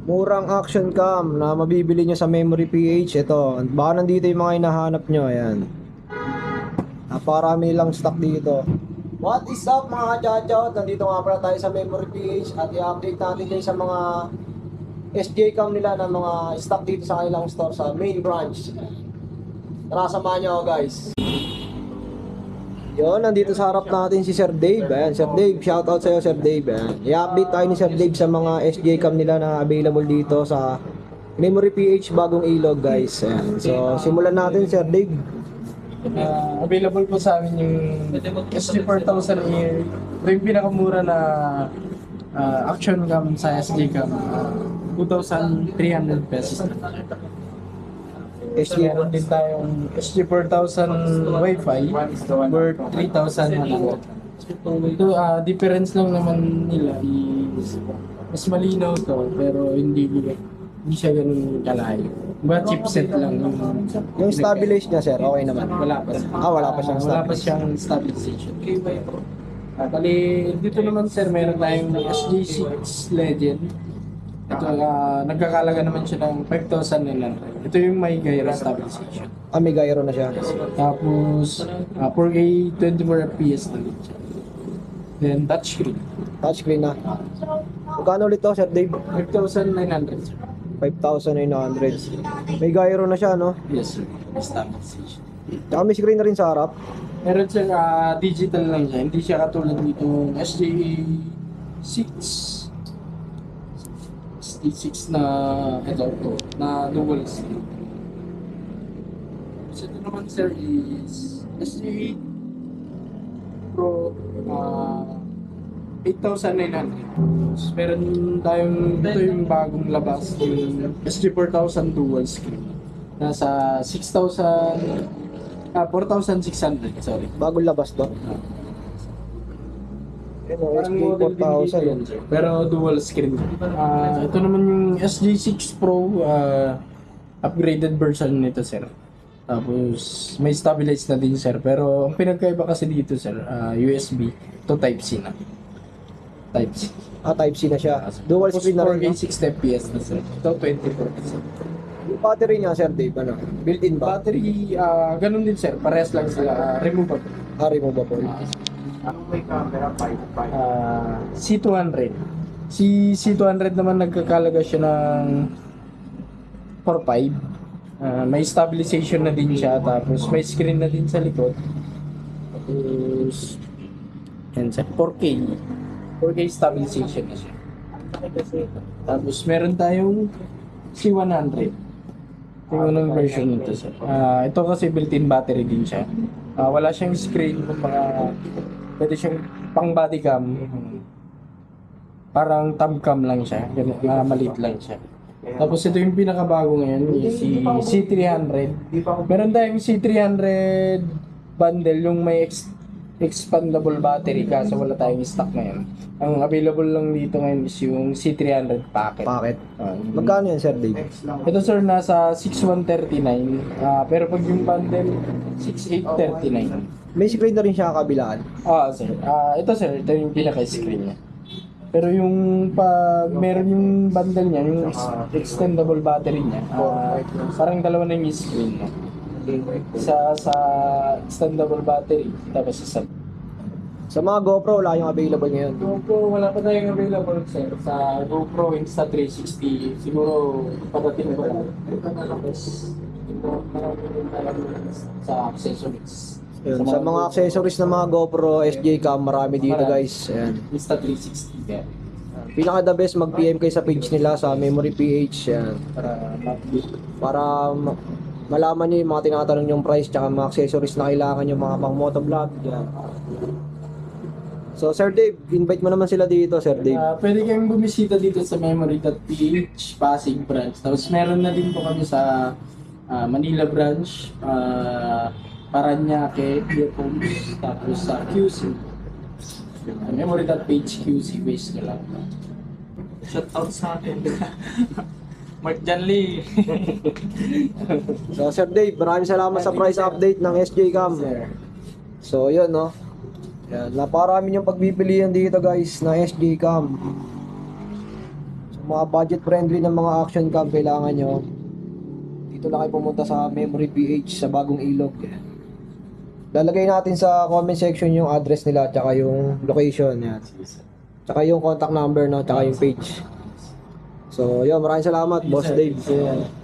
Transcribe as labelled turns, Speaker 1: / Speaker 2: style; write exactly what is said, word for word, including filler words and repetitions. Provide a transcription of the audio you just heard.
Speaker 1: murang action cam na mabibili nyo sa Memory P H. Ito, baka nandito yung mga hinahanap nyo. Ayan. Naparami lang stock dito. What is up mga kachachot? Nandito nga pala tayo sa Memory P H at i-update natin kayo sa mga S J cam nila na mga stock dito sa kanilang store sa main branch. Tara, samahan nyo ako guys. Yun, nandito sa harap natin si Sir Dave. Ayan, Sir Dave, shoutout sa'yo Sir Dave. Ayan. I-update tayo ni Sir Dave sa mga S J cam nila na available dito sa Memory P H Bagong Ilog guys. Ayan. So, simulan natin Sir Dave.
Speaker 2: Uh, available po sa amin yung S G four thousand A. Ito yung pinakamura na uh, action cam sa S J cam. Uh, two thousand three hundred pesos.
Speaker 1: S J
Speaker 2: Meron din tayong S G four thousand Wi-Fi worth three thousand one hundred. Ito, uh, difference lang naman nila is mas malinaw to pero hindi hindi siya ganun kalayo. Ba chipset lang yung
Speaker 1: Yung stabilize niya Sir, okay naman.
Speaker 2: wala pa.
Speaker 1: Ah, wala pa siyang
Speaker 2: Wala pa
Speaker 1: stabilize.
Speaker 2: siyang stabilization. Ah, bali, dito naman sir, meron tayong S J six Legend. Ito, uh, nagkakalaga naman siya ng five thousand nine hundred. Ito yung may gyro stabilization.
Speaker 1: Ah, may gyro na siya.
Speaker 2: Tapos, uh, four K twenty-four F P S na din siya. Then, touchscreen.
Speaker 1: Touchscreen na. Magkano ulit to Sir Dave?
Speaker 2: five thousand nine hundred sir.
Speaker 1: five thousand nine hundred. May gyro na siya, no?
Speaker 2: Yes sir, stabilization.
Speaker 1: Tsaka may screen na rin sa harap.
Speaker 2: Meron siya, uh, digital lang siya. Hindi siya katulad nito S J six. S J six na ito, ito na dual screen. So ito naman sir is S J eight Pro uh, eight thousand nine hundred. So, meron tayong ito yung bagong labas yung S J four thousand dual screen. Nasa six thousand ah four thousand six hundred, sorry.
Speaker 1: Bagong labas to. Ano,
Speaker 2: Parang
Speaker 1: S J
Speaker 2: model
Speaker 1: four
Speaker 2: din dito
Speaker 1: thousand.
Speaker 2: yan, sir. Pero dual screen. Ah, ito naman yung S J six Pro ah, upgraded version nito, sir. Tapos may stabilize na din, sir. Pero ang pinagkaiba kasi dito, sir, ah, U S B to Type C na. Type C.
Speaker 1: Ah, Type C na siya. Dual
Speaker 2: Tapos
Speaker 1: screen na
Speaker 2: four
Speaker 1: rin.
Speaker 2: K
Speaker 1: No?
Speaker 2: sixty F P S na, sir. Ito twenty-four percent.
Speaker 1: Yung battery niya, Sir Dave, ano? Built-in ba?
Speaker 2: Battery, ah, ganun din, sir. Parehas lang sila. ah, removable.
Speaker 1: Ah, removable.
Speaker 2: May camera five five. Ah, C two hundred. Si C two hundred naman nagkakalaga siya ng four five. Ah, may stabilization na din siya, tapos may screen na din sa likod. Tapos yan sa four K. four K stabilization na siya. Tapos meron tayong C one hundred. Yung unang version nito, sir. Ah, ito kasi built-in battery din siya. Ah, wala siyang screen, kumbaga pwede siyang pang body cam. Parang tab cam lang siya, ganun, ah, maliit lang siya. Tapos ito yung pinakabago ngayon, yung si C three hundred. Meron tayong C three hundred bundle, yung may ex expandable battery, kaso wala tayong stock ngayon. Ang available lang dito ngayon is yung C three hundred packet.
Speaker 1: Packet.
Speaker 2: Ah,
Speaker 1: Magkano yan, Sir Dave?
Speaker 2: ito sir, nasa six one thirty-nine. Ah, pero pag yung bundle, six eight thirty-nine.
Speaker 1: May screen na rin siya kabilaan.
Speaker 2: Ah, sir. Ah, ito sir, ito yung pinaka-screen niya. Pero yung pag meron yung bundle niya, yung ex- extendable battery niya, ah, parang dalawa na yung screen niya. Isa sa extendable battery, tapos isa.
Speaker 1: Sa mga GoPro, wala yung available ngayon.
Speaker 2: GoPro, wala pa tayong available sir. Sa GoPro Insta three sixty, siguro padating pa lang. Tapos, ito, marami rin tayo sa accessories.
Speaker 1: Yun, sa mga accessories ng mga GoPro S J cam, marami dito guys. Ayan.
Speaker 2: Insta three sixty, yeah.
Speaker 1: Pinaka the best, mag-P M kayo sa page nila sa Memory P H. Ayan.
Speaker 2: Para ma-update.
Speaker 1: Para ma- malaman nyo yung mga tinatanong yung price tsaka mga accessories na kailangan yung mga pang motovlog. Ayan. So Sir Dave, invite mo naman sila dito, Sir Dave.
Speaker 2: Ah, pwede kayong bumisita dito sa memory.ph Pasig branch. Tapos meron na din po kami sa ah, Manila branch, ah, Paranaque, Leopolis, tapos sa Q C. Uh, memory.ph Q C base nyo lang.
Speaker 3: Shout out sa akin. Mark Janley.
Speaker 1: So Sir Dave, maraming salamat sa price update ng S J cam.
Speaker 2: Sir.
Speaker 1: So yun no. Yan, naparami yung pagpipilian dito guys na S J cam. So, mga budget friendly ng mga action cam kailangan nyo, dito lang kayo pumunta sa Memory P H sa Bagong Ilog. Lalagay natin sa comment section yung address nila tsaka yung location yan. Tsaka yung contact number no, tsaka yung page. So, yun, maraming salamat, Boss Dave.